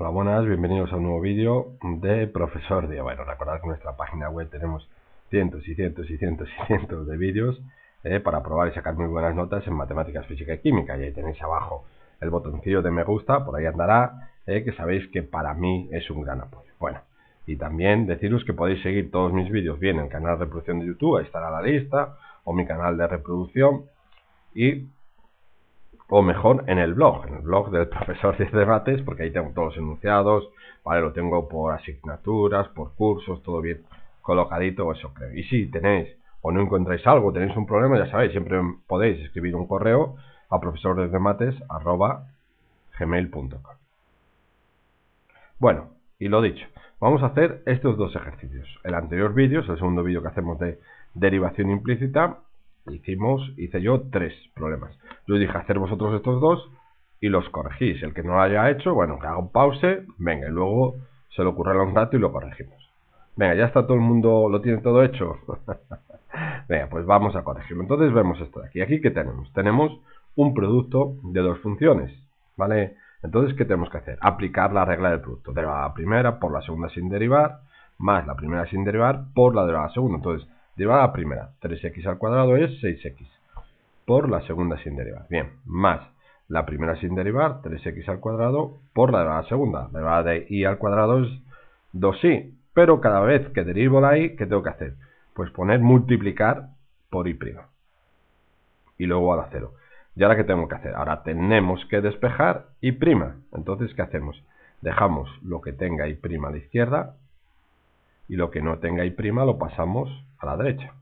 Hola, buenas, bienvenidos a un nuevo vídeo de Profesor Diego. Bueno, recordad que en nuestra página web tenemos cientos y cientos y cientos y cientos de vídeos para probar y sacar muy buenas notas en matemáticas, física y química. Y ahí tenéis abajo el botoncillo de me gusta, por ahí andará, que sabéis que para mí es un gran apoyo. Bueno, y también deciros que podéis seguir todos mis vídeos bien en el canal de reproducción de YouTube, ahí estará la lista, o mi canal de reproducción, o mejor en el blog del profesor de mates, porque ahí tengo todos los enunciados, vale, lo tengo por asignaturas, por cursos, todo bien colocadito, eso creo. Y si tenéis o no encontráis algo, tenéis un problema, ya sabéis, siempre podéis escribir un correo a profesordesdemates@gmail.com. Bueno, y lo dicho, vamos a hacer estos dos ejercicios. El anterior vídeo es el segundo vídeo que hacemos de derivación implícita. Hice yo 3 problemas. Yo dije hacer vosotros estos dos y los corregís. El que no lo haya hecho, bueno, que haga un pause, venga, y luego se lo ocurrirá un rato y lo corregimos. Venga, ya está todo el mundo, lo tiene todo hecho. Venga, pues vamos a corregirlo. Entonces vemos esto de aquí. ¿Aquí qué tenemos? Tenemos un producto de dos funciones, ¿vale? Entonces, ¿qué tenemos que hacer? Aplicar la regla del producto. Derivada la primera por la segunda sin derivar, más la primera sin derivar por la derivada segunda. Entonces, derivada la primera, 3x al cuadrado es 6x, por la segunda sin derivar. Bien, más la primera sin derivar, 3x al cuadrado, por la derivada segunda. La derivada de y al cuadrado es 2y, pero cada vez que derivo la y, ¿qué tengo que hacer? Pues poner multiplicar por y'. Y luego a la 0. ¿Y ahora qué tengo que hacer? Ahora tenemos que despejar y'. Entonces, ¿qué hacemos? Dejamos lo que tenga y' a la izquierda y lo que no tenga y' lo pasamos a la derecha.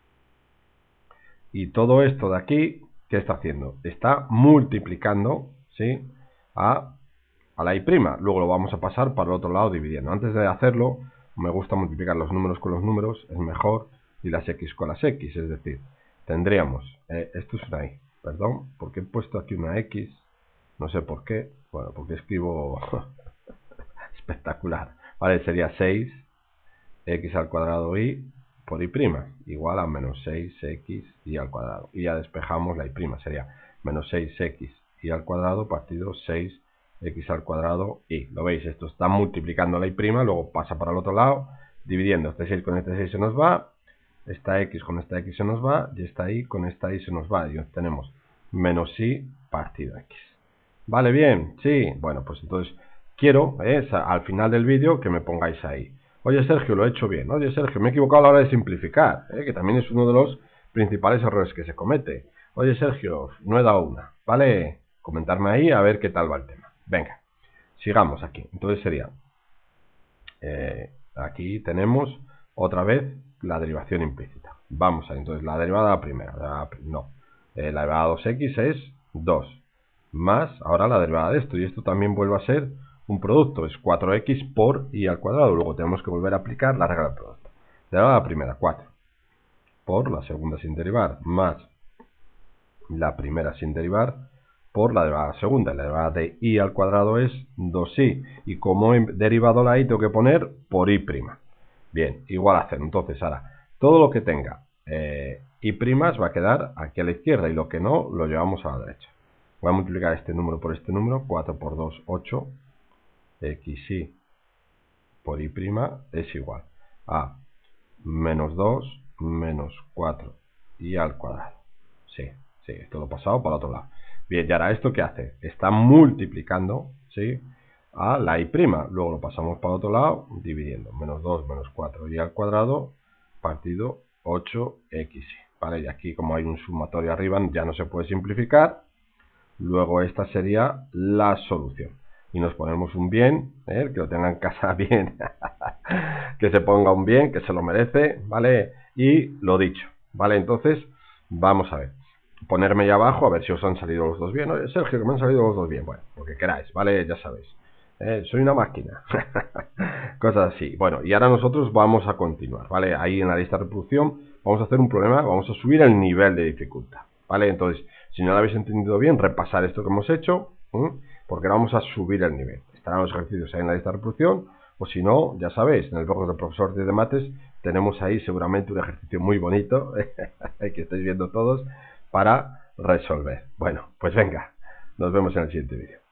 Y todo esto de aquí, ¿qué está haciendo? Está multiplicando, ¿sí?, a la y'. Luego lo vamos a pasar para el otro lado dividiendo. Antes de hacerlo, me gusta multiplicar los números con los números, es mejor, y las x con las x. Es decir, tendríamos, esto es una y, perdón, porque he puesto aquí una x, no sé por qué, bueno, porque escribo espectacular, vale, sería 6x al cuadrado y por y' igual a menos 6x y al cuadrado. Y ya despejamos la y', sería menos 6x y al cuadrado partido 6x al cuadrado y. ¿Lo veis? Esto está multiplicando la y', luego pasa para el otro lado, dividiendo. Este 6 con este 6 se nos va, esta x con esta x se nos va, y esta y con esta y se nos va. Y tenemos menos y partido x. ¿Vale? Bien, sí. Bueno, pues entonces quiero, al final del vídeo, que me pongáis ahí: oye, Sergio, lo he hecho bien. Oye, Sergio, me he equivocado a la hora de simplificar, que también es uno de los principales errores que se comete. Oye, Sergio, no he dado una. ¿Vale? Comentarme ahí a ver qué tal va el tema. Venga, sigamos aquí. Entonces sería, aquí tenemos otra vez la derivación implícita. Vamos a ver, entonces la derivada de la primera. La derivada de 2x es 2. Más, ahora la derivada de esto. Y esto también vuelve a ser un producto. Es 4x por y al cuadrado. Luego tenemos que volver a aplicar la regla del producto. Derivada de la primera, 4. Por la segunda sin derivar. Más la primera sin derivar por la derivada segunda. La derivada de y al cuadrado es 2y. Y como he derivado la y, tengo que poner por y'. Bien, igual a 0. Entonces, ahora, todo lo que tenga y' va a quedar aquí a la izquierda, y lo que no, lo llevamos a la derecha. Voy a multiplicar este número por este número. 4 por 2, 8. xy por y' es igual a menos 2 menos 4 y al cuadrado. Sí, esto lo he pasado para el otro lado. Bien, y ahora, ¿esto qué hace? Está multiplicando, ¿sí?, a la y'. Luego lo pasamos para el otro lado dividiendo. Menos 2 menos 4 y al cuadrado partido 8xy. ¿Vale? Y aquí, como hay un sumatorio arriba, ya no se puede simplificar. Luego esta sería la solución. Y nos ponemos un bien, que lo tenga en casa bien, que se ponga un bien, que se lo merece, ¿vale? Y lo dicho, ¿vale? Entonces, vamos a ver. Ponerme ahí abajo a ver si os han salido los dos bien. Oye, Sergio, que me han salido los dos bien. Bueno, lo que queráis, ¿vale? Ya sabéis. Soy una máquina. Cosas así. Bueno, y ahora nosotros vamos a continuar, ¿vale? Ahí en la lista de reproducción vamos a hacer un problema, vamos a subir el nivel de dificultad, ¿vale? Entonces, si no lo habéis entendido bien, repasar esto que hemos hecho, porque ahora vamos a subir el nivel. Estarán los ejercicios ahí en la lista de reproducción, o si no, ya sabéis, en el blog del profesor de mates tenemos ahí seguramente un ejercicio muy bonito que estáis viendo todos para resolver. Bueno, pues venga, nos vemos en el siguiente vídeo.